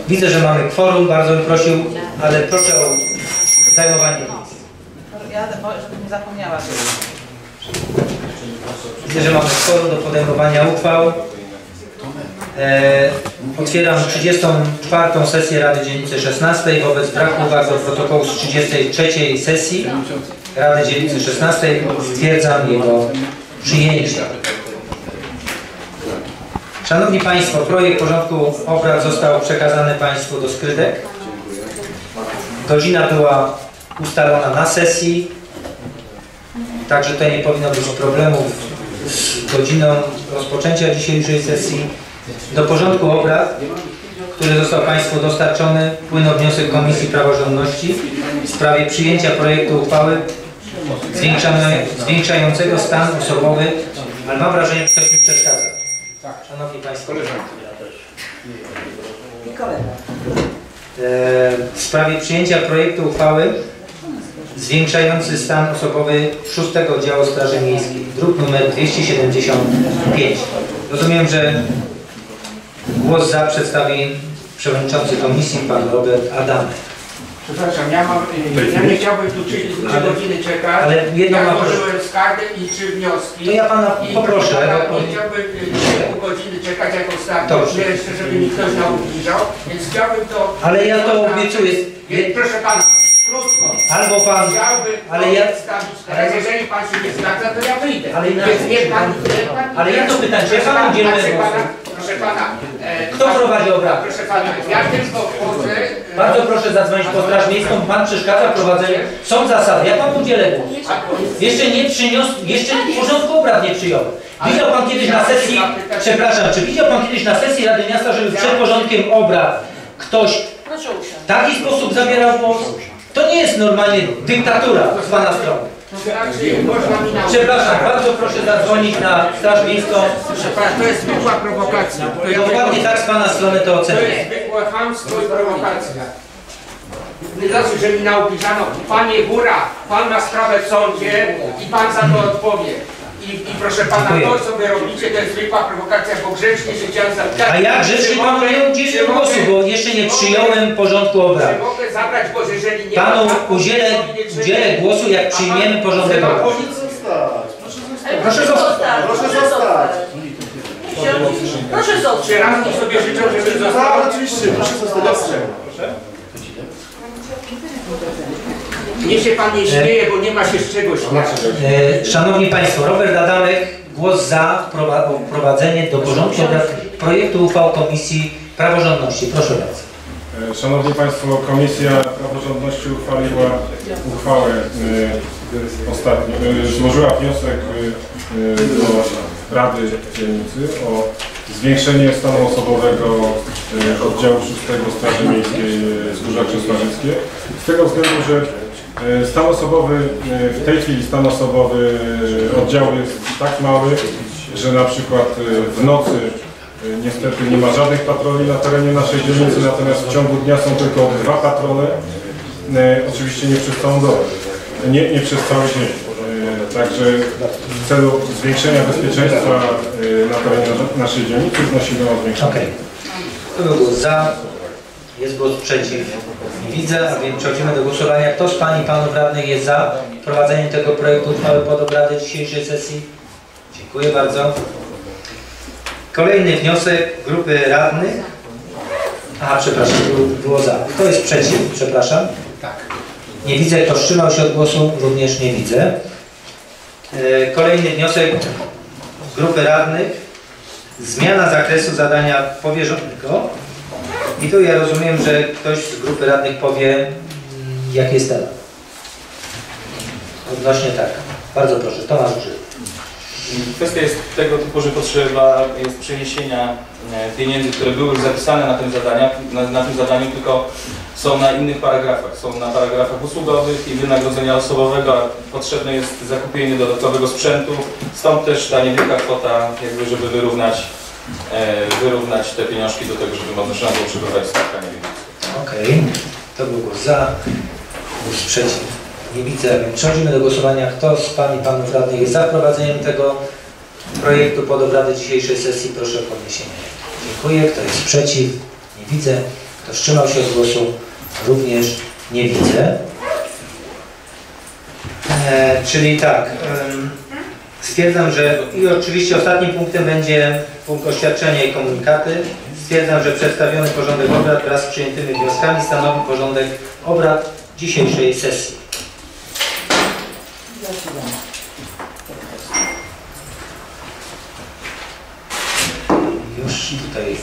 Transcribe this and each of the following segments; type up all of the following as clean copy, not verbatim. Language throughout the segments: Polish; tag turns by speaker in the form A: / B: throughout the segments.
A: Widzę, że mamy kworum, bardzo bym prosił, ale proszę o zajmowanie miejsc.
B: Ja, żebym nie zapomniała.
A: Widzę, że mamy kworum do podejmowania uchwał. Otwieram 34. sesję Rady Dzielnicy 16. Wobec braku uwag do protokołu z 33. sesji Rady Dzielnicy 16 stwierdzam jego przyjęcie. Szanowni Państwo, projekt porządku obrad został przekazany Państwu do skrytek. Godzina była ustalona na sesji, także tutaj nie powinno być problemów z godziną rozpoczęcia dzisiejszej sesji. Do porządku obrad, który został Państwu dostarczony, wpłynął wniosek Komisji Praworządności w sprawie przyjęcia projektu uchwały zwiększającego stan osobowy, ale mam wrażenie, że ktoś mi przeszkadza. Szanowni Państwo, w sprawie przyjęcia projektu uchwały zwiększający stan osobowy 6 Oddziału Straży Miejskiej, druk nr 275. Rozumiem, że głos za przedstawi przewodniczący komisji, pan Robert Adamek.
C: Przepraszam, ja nie chciałbym tu 3 godziny czekać.
A: Ale jedno
C: ja
A: ma
C: złożyłem skargę i 3 wnioski.
A: To ja pana poproszę.
C: Nie chciałbym 3 godziny czekać jak ostatnio, jeszcze żeby mi ktoś nie ubliżał, więc chciałbym to...
A: Ale ja to obiecuję.
C: Proszę pana, krótko.
A: Albo pan...
C: Ale ja... Teraz jeżeli pan się nie zgadza, to ja wyjdę.
A: Ale ja to pytam, czy ja panu udzielę głosu?
C: Proszę pana...
A: Kto prowadzi obrad?
C: Proszę pana, ja tylko wchodzę...
A: Bardzo proszę zadzwonić po Straż Miejską, pan przeszkadza w prowadzeniu. Są zasady, ja panu udzielę głosu. Jeszcze nie przyniósł, jeszcze porządku obrad nie przyjąłem. Widział pan kiedyś na sesji, przepraszam, czy widział pan kiedyś na sesji Rady Miasta, żeby przed porządkiem obrad ktoś w taki sposób zabierał głos? To nie jest normalnie dyktatura z pana strony. Przepraszam, bardzo proszę zadzwonić na Straż Miejską.
C: To jest zwykła prowokacja.
A: Dokładnie tak z pana strony to ocenię.
C: To jest zwykłe chamstwo i prowokacja. Nie znaczy, że mi naupisano, panie Góra, pan ma sprawę w sądzie i pan za to odpowie. I proszę pana, to co wy robicie, to jest zwykła prowokacja, bo grzecznie się chciałem zapytać.
A: A ja grzecznie panu nie udzielę głosu, bo jeszcze nie przyjąłem porządku obrad.
C: Czy mogę zabrać głos, jeżeli nie
A: panu udzielę głosu, jak przyjmiemy porządek obrad. Proszę zostać.
B: Proszę zostać. Proszę zostać.
C: Czy radni sobie życzą, żeby został?
D: Tak, oczywiście, proszę zostać.
C: Niech się pan nie śmieje, bo nie ma się z czego śmiać.
A: Szanowni Państwo, Robert Adamek, głos za wprowadzenie do porządku obrad projektu uchwał Komisji Praworządności. Proszę bardzo.
D: Szanowni Państwo, Komisja Praworządności uchwaliła uchwałę ostatnio, złożyła wniosek do Rady Dzielnicy o zwiększenie stanu osobowego oddziału 6 Straży Miejskiej Wzgórza Krzesłażyckie. Z tego względu, że stan osobowy, w tej chwili stan osobowy oddziału jest tak mały, że na przykład w nocy niestety nie ma żadnych patroli na terenie naszej dzielnicy, natomiast w ciągu dnia są tylko 2 patrole, oczywiście nie przez całą dobę, nie przez cały dzień. Także w celu zwiększenia bezpieczeństwa na terenie naszej dzielnicy wnosimy o zwiększenie.
A: Okej. To był głos za, jest głos przeciw. Nie widzę, a więc przechodzimy do głosowania. Kto z Pań i Panów Radnych jest za wprowadzeniem tego projektu uchwały pod obrady dzisiejszej sesji? Dziękuję bardzo. Kolejny wniosek grupy radnych. Aha, przepraszam, było za. Kto jest przeciw? Przepraszam.
C: Tak.
A: Nie widzę, kto wstrzymał się od głosu, również nie widzę. Kolejny wniosek grupy radnych. Zmiana zakresu zadania powierzonego. I tu ja rozumiem, że ktoś z grupy radnych powie, jaki jest temat. Odnośnie tak. Bardzo proszę, Tomasz Grzyb.
E: Kwestia jest tego typu, że potrzeba jest przeniesienia pieniędzy, które były już zapisane na tym zadaniu, tylko są na innych paragrafach. Są na paragrafach usługowych i wynagrodzenia osobowego, a potrzebne jest zakupienie dodatkowego sprzętu. Stąd też ta niewielka kwota, jakby żeby wyrównać te pieniążki do tego, żeby można było przygotować spotkanie.
A: Okej, to był głos za, głos przeciw. Nie widzę, więc przechodzimy do głosowania. Kto z Pań i Panów Radnych jest za wprowadzeniem tego projektu pod obrady dzisiejszej sesji? Proszę o podniesienie ręki. Dziękuję. Kto jest przeciw? Nie widzę. Kto wstrzymał się od głosu? Również nie widzę. Czyli tak, stwierdzam, że i oczywiście ostatnim punktem będzie punkt oświadczenia i komunikaty. Stwierdzam, że przedstawiony porządek obrad wraz z przyjętymi wnioskami stanowi porządek obrad dzisiejszej sesji. Już tutaj.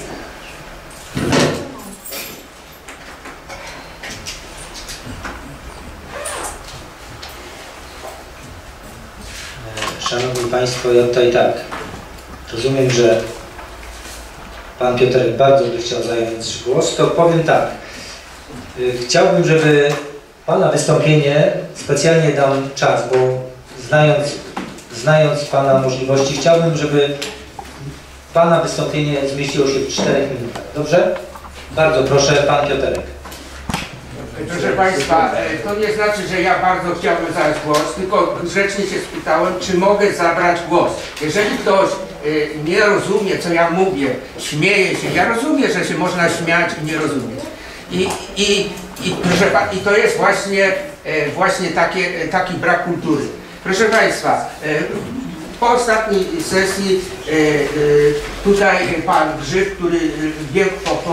A: Szanowni Państwo, ja tutaj tak, rozumiem, że Pan Piotrek bardzo by chciał zająć głos, to powiem tak. Chciałbym, żeby Pana wystąpienie, specjalnie dam czas, bo znając Pana możliwości, chciałbym, żeby Pana wystąpienie zmieściło się w 4 minutach. Dobrze? Bardzo proszę, Pan Piotrek.
C: Proszę Państwa, to nie znaczy, że ja bardzo chciałbym zabrać głos, tylko grzecznie się spytałem, czy mogę zabrać głos. Jeżeli ktoś nie rozumie, co ja mówię, śmieje się, ja rozumiem, że się można śmiać i nie rozumieć. I to jest właśnie taki brak kultury. Proszę Państwa, po ostatniej sesji tutaj pan Grzyb, który biegł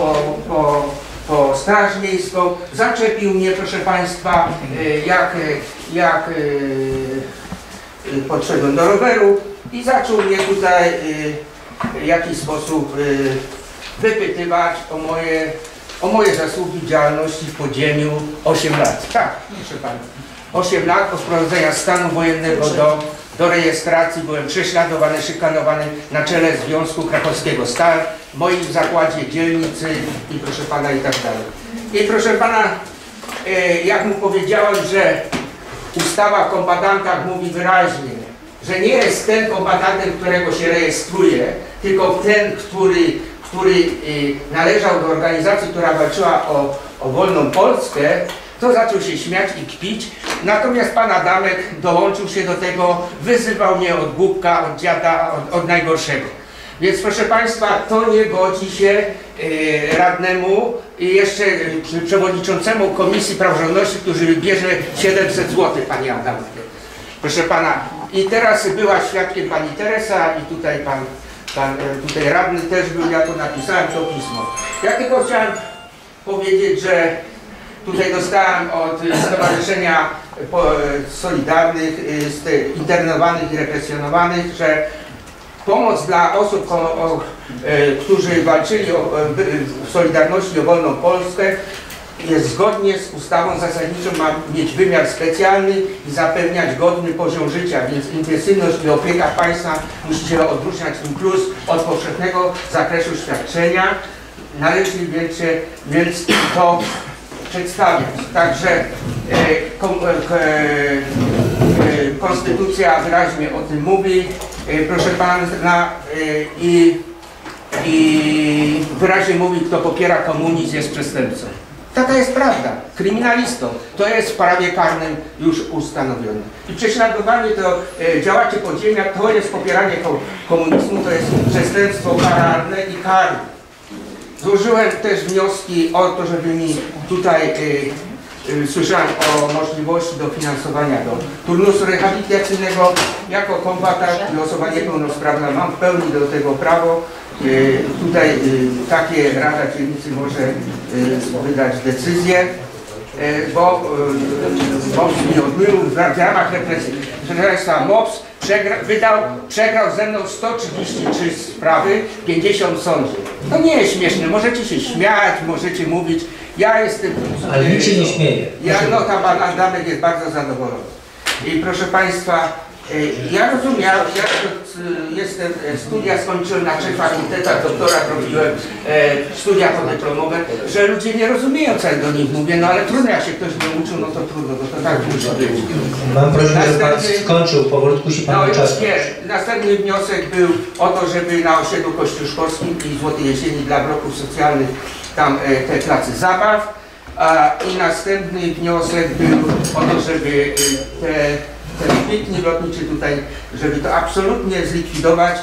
C: po Straż Miejską, zaczepił mnie, proszę Państwa, jak podszedłem do roweru i zaczął mnie tutaj w jakiś sposób wypytywać o moje zasługi w działalności w podziemiu 8 lat. Tak, proszę Pana. 8 lat od wprowadzenia stanu wojennego do rejestracji byłem prześladowany, szykanowany na czele Związku Krakowskiego Stal, w moim zakładzie dzielnicy i proszę Pana i tak dalej. I proszę Pana, jak mu powiedziałem, że ustawa o kombatantach mówi wyraźnie, że nie jest ten kombatantem, którego się rejestruje, tylko ten, który należał do organizacji, która walczyła o wolną Polskę, to zaczął się śmiać i kpić. Natomiast pan Adamek dołączył się do tego, wyzywał mnie od głupka, od dziada, od najgorszego. Więc proszę Państwa, to nie godzi się radnemu i jeszcze przewodniczącemu Komisji Praworządności, który bierze 700 zł, Panie Adamek. Proszę Pana, i teraz była świadkiem Pani Teresa i tutaj tutaj radny też był, ja to napisałem, to pismo. Ja tylko chciałem powiedzieć, że tutaj dostałem od Stowarzyszenia Solidarnych, internowanych i represjonowanych, że pomoc dla osób, którzy walczyli w Solidarności o wolną Polskę, jest zgodnie z ustawą zasadniczą, ma mieć wymiar specjalny i zapewniać godny poziom życia, więc intensywność i opieka państwa musi się odróżniać im plus od powszechnego zakresu świadczenia. Należy więc to przedstawiać. Także konstytucja wyraźnie o tym mówi, proszę Pana, i wyraźnie mówi, kto popiera komunizm, jest przestępcą. Taka jest prawda, kryminalistą. To jest w prawie karnym już ustanowione. I prześladowanie to działacie podziemia, to jest popieranie komunizmu, to jest przestępstwo karalne i karne. Złożyłem też wnioski o to, żeby mi tutaj, słyszałem o możliwości dofinansowania do turnusu rehabilitacyjnego. Jako kombatant i osoba niepełnosprawna mam w pełni do tego prawo. Tutaj takie Rada Dzielnicy może wydać decyzję, bo MOPS mi odmówił w ramach represji. Proszę Państwa, MOPS przegrał ze mną 133 sprawy, 50 w sądzie. To nie jest śmieszne, możecie się śmiać, możecie mówić, ja jestem...
A: Ale nikt się nie śmieje.
C: No tam pan Adamek jest bardzo zadowolony. I proszę Państwa, ja rozumiem, ja jestem, studia skończyłem na 3 fakultetach, doktorat robiłem, studia podyplomowe, że ludzie nie rozumieją, co ja do nich mówię, no ale trudno, jak się ktoś nie uczył, no to trudno, to tak musi być.
A: Mam prośbę, żeby Pan skończył, powolutku się Pan czas.
C: Następny wniosek był o to, żeby na osiedlu kościuszkowskim i Złotej Jesieni dla bloków socjalnych tam te place zabaw. I następny wniosek był o to, żeby ten piknik lotniczy tutaj, żeby to absolutnie zlikwidować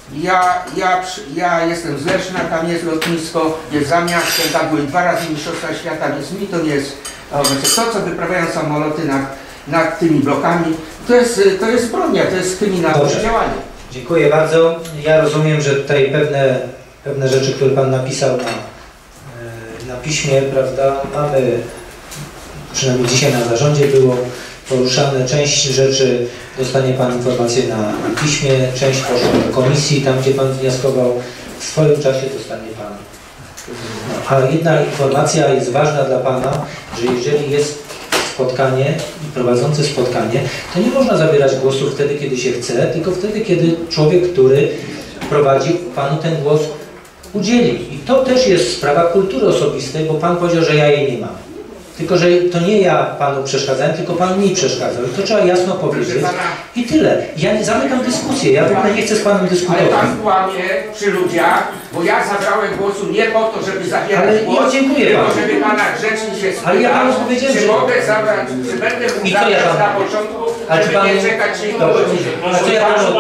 C: Ja jestem z Leszna, tam jest lotnisko, jest za miastem, tam były 2 razy mistrzostwa świata, więc mi to nie jest... To, co wyprawiają samoloty nad tymi blokami, to jest zbrodnia, to jest kryminalne działanie.
A: Dziękuję bardzo. Ja rozumiem, że tutaj pewne rzeczy, które Pan napisał na piśmie, prawda, mamy, przynajmniej dzisiaj na zarządzie było poruszane, część rzeczy dostanie Pan informację na piśmie, część poszła do komisji, tam gdzie Pan wnioskował, w swoim czasie dostanie Pan. No, a jedna informacja jest ważna dla Pana, że jeżeli jest spotkanie i prowadzący spotkanie, to nie można zabierać głosu wtedy, kiedy się chce, tylko wtedy, kiedy człowiek, który prowadzi, Panu ten głos udzieli. I to też jest sprawa kultury osobistej, bo Pan powiedział, że ja jej nie mam. Tylko, że to nie ja Panu przeszkadzałem, tylko Pan mi przeszkadzał. I to trzeba jasno powiedzieć. I tyle. Ja nie zamykam dyskusję. Ja w ogóle nie chcę z Panem dyskutować.
C: Ale Pan kłamie przy ludziach, bo ja zabrałem głosu nie po to, żeby zabierać głos,
A: ja dziękuję
C: tylko
A: Panu.
C: żeby Pana grzecznie się spytać,
A: Ale ja Panu powiedziałem,
C: czy
A: że...
C: mogę zabrać, czy będę mógł
A: I co ja
C: zabrać
A: Panu?
C: na początku,
A: A czy
C: żeby
A: Pan...
C: nie czekać 3
A: Dobrze.
C: godziny.
A: A co ja Panu...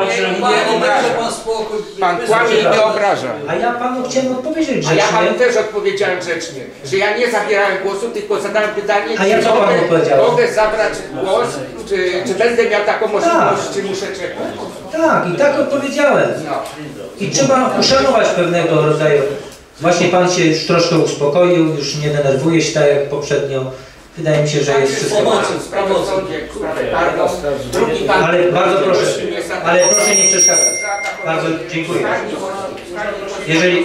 C: Pan kłamie i nie obraża.
A: A ja Panu chciałem odpowiedzieć
C: A ja Panu
A: grzecznie.
C: też odpowiedziałem grzecznie, że ja nie zabierałem głosu, tylko zadałem pytanie,
A: A ja
C: czy
A: co Panu odpowiedziałem?
C: mogę zabrać głos, czy będę miał taką możliwość, czy muszę czekać.
A: Tak, i tak odpowiedziałem.
C: No.
A: I trzeba uszanować pewnego rodzaju. Właśnie Pan się już troszkę uspokoił, już nie denerwuje się tak jak poprzednio. Wydaje mi się, że jest wszystko...
C: Sprawę w sądzie, sprawę karną. Drugi pan...
A: Ale bardzo proszę, ale proszę nie przeszkadzać. Bardzo dziękuję. Jeżeli...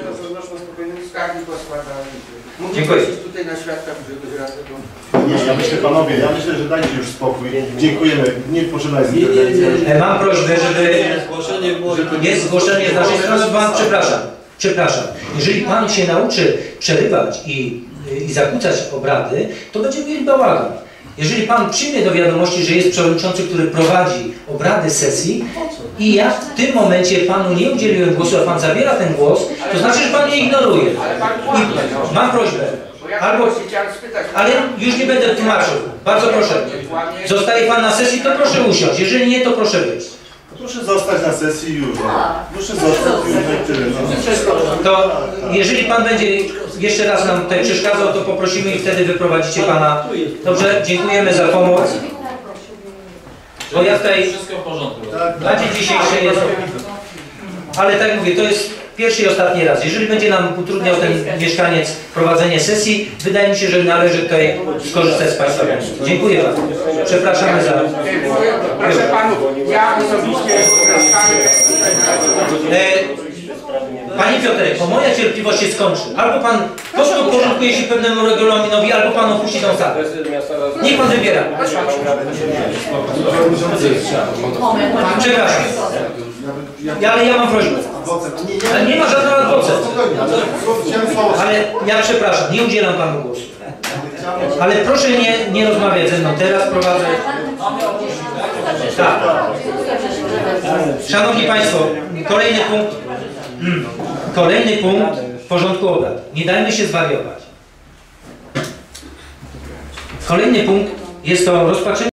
A: Dziękuję.
C: Tutaj na świadkach, żeby radę
F: Nie, ja myślę, panowie, że dajcie już spokój. Dziękujemy. Nie potrzebna jest interwencja.
A: Mam prośbę, żeby... Jest zgłoszenie z naszej strony. Przepraszam. Jeżeli Pan się nauczy przerywać i zakłócać obrady, to będziemy mieli bałagan. Jeżeli Pan przyjmie do wiadomości, że jest przewodniczący, który prowadzi obrady sesji i ja w tym momencie Panu nie udzieliłem głosu, a Pan zabiera ten głos, to znaczy, że Pan mnie ignoruje. I mam prośbę. Ale już nie będę tłumaczył. Bardzo proszę. Zostaje Pan na sesji, to proszę usiąść. Jeżeli nie, to proszę wyjść.
F: Proszę zostać na sesji już. Proszę zostać już na tyle.
A: To jeżeli Pan będzie jeszcze raz nam tutaj przeszkadzał, to poprosimy i wtedy wyprowadzicie Pana. Dobrze, dziękujemy za pomoc. Bo ja tutaj...
E: Wszystko w porządku.
A: Na dzień dzisiejszy jest... Ale tak mówię, to jest pierwszy i ostatni raz. Jeżeli będzie nam utrudniał ten mieszkaniec prowadzenie sesji, wydaje mi się, że należy tutaj skorzystać z Państwa pomocy. Dziękuję bardzo. Przepraszamy za...
C: Proszę Panów, ja osobiście...
A: Panie Piotrek, bo moja cierpliwość się skończy. Albo Pan podporządkuje się pewnemu regulaminowi, albo Pan opuści tą salę. Niech Pan wybiera. Przepraszam. Ale ja mam prośbę. Ale nie ma żadnego adwocem. Ale ja przepraszam, nie udzielam Panu głosu. Ale proszę nie rozmawiać ze mną. Teraz prowadzę... Tak. Szanowni Państwo, kolejny punkt w porządku obrad. Nie dajmy się zwariować. Kolejny punkt jest to rozpatrzenie